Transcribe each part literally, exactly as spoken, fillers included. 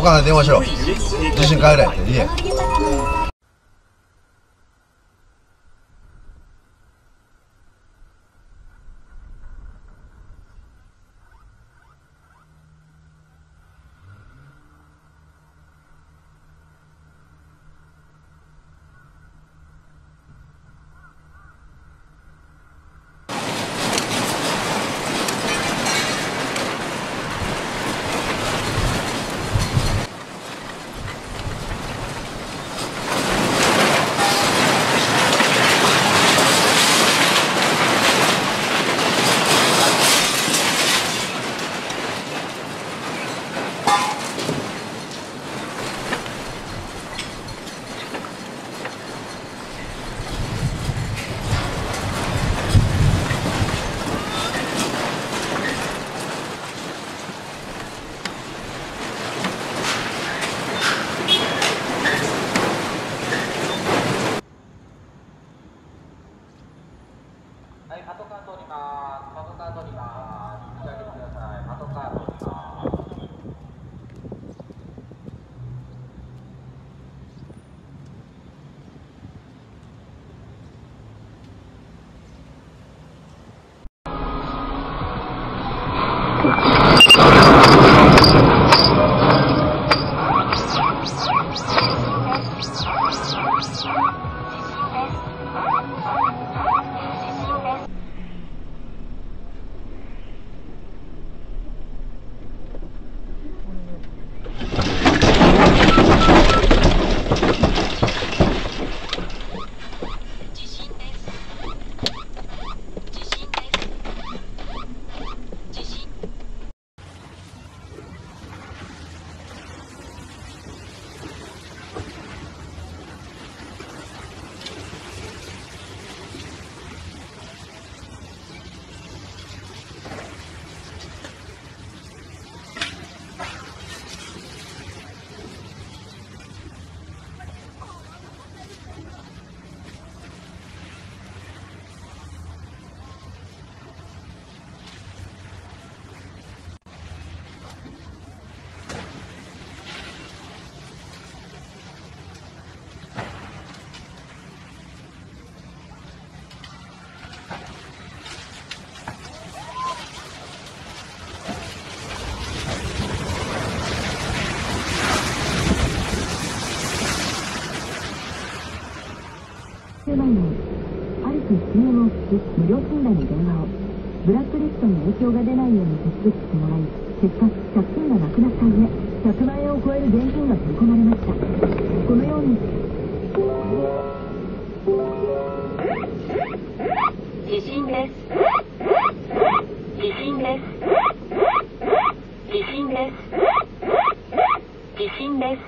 母さん電話しろ。地震帰れって言え。 はい、パトカー通ります。パトカー通ります。口開けてください。パトカー通ります。 前にアリス シーエム を聞き無料診断に電話を。ブラックリストに影響が出ないように手続きしてもらい、結果借金がなくなった上ひゃくまんえんを超える現金が振り込まれました。このように地震です。地震です。地震です。地震です。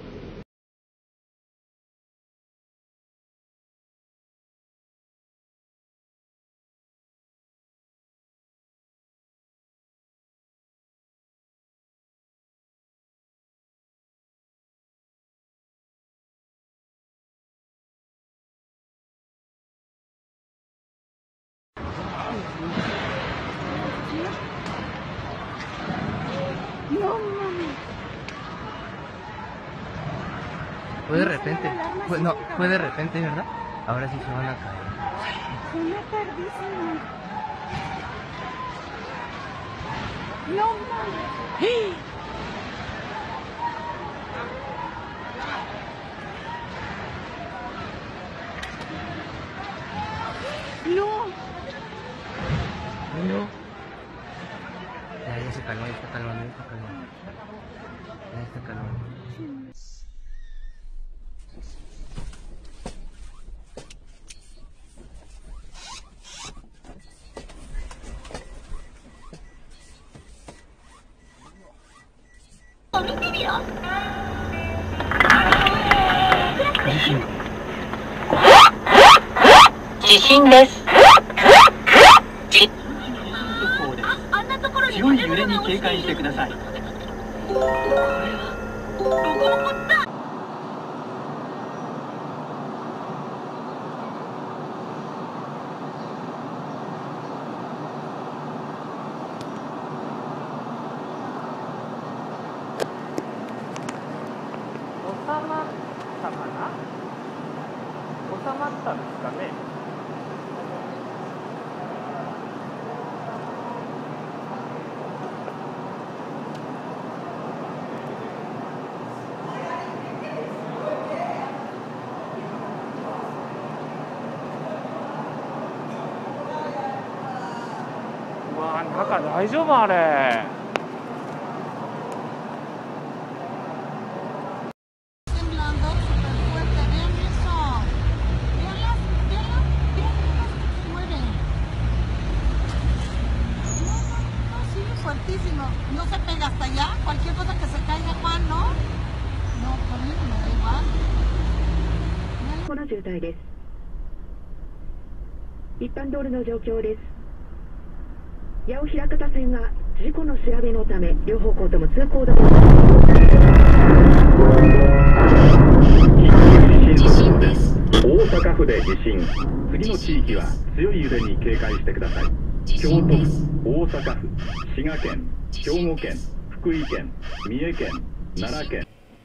Fue de repente, fue, no, fue de repente, ¿verdad? Ahora sí se van a caer. Suena tardísimo. No mames. No. No. Ya, ya se calmó, ya está calmando, ya está calmando. Ya está calmando. Jishinです。 強い揺れに警戒してください。 たかな。収まったんですかね。うわー、中大丈夫あれ。 Temblando súper fuerte, vean eso. Vean las, vean las, vean las que se mueven. No, no, no, sí, fuertísimo. No se pega hasta allá. Cualquier cosa que se caiga, Juan, ¿no? No, por mí me da igual. この渋滞です。一般道路の状況です。矢を開く車線は事故の調べのため両方向とも通行止め。 地震です。大阪府で地震。次の地域は強い揺れに警戒してください。京都府、大阪府、滋賀県、兵庫県、福井県、三重県、奈良県。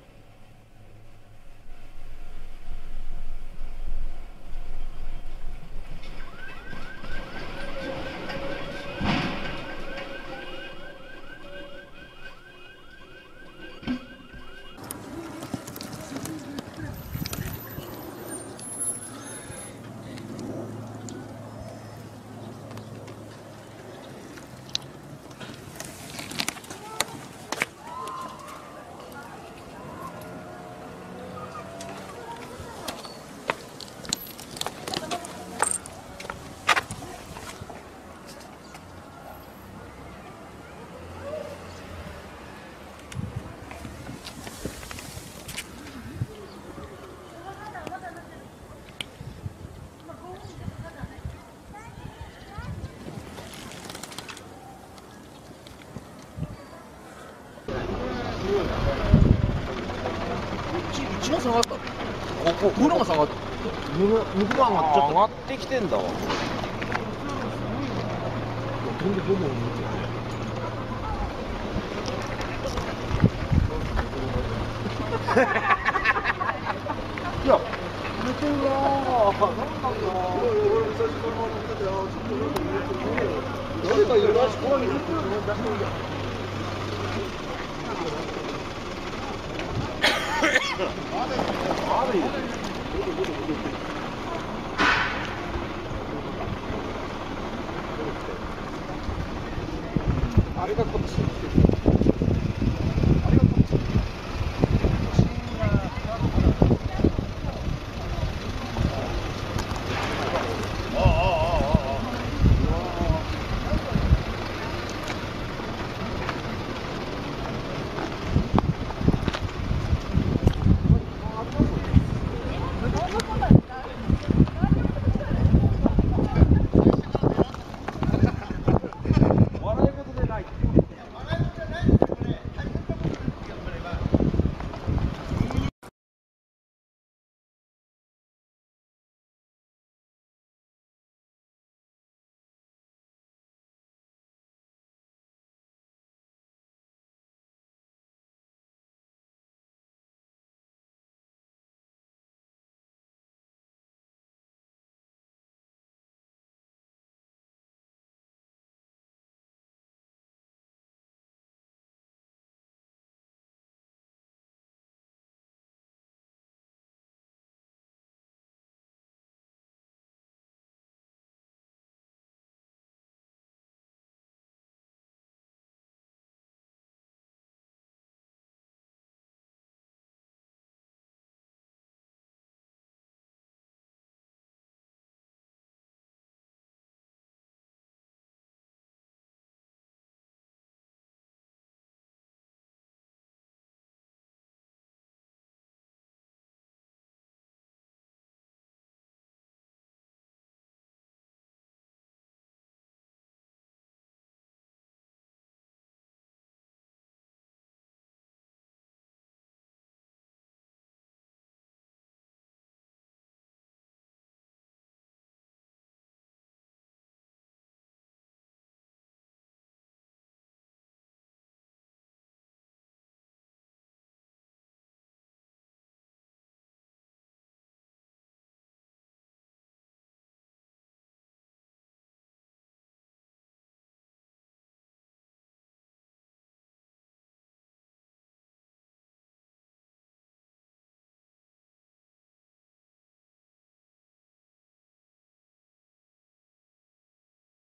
一番下がった。ここ風呂が下がった。向こうが上がっちゃった。上がってきてんだわ。飛んでほぼ。いや、寝てるなぁ。なんなんだ。俺最初から乗ってたよ。ちょっと誰かいるらしくない。出してみた。あれがこっち。あれがこっち。ああああああ。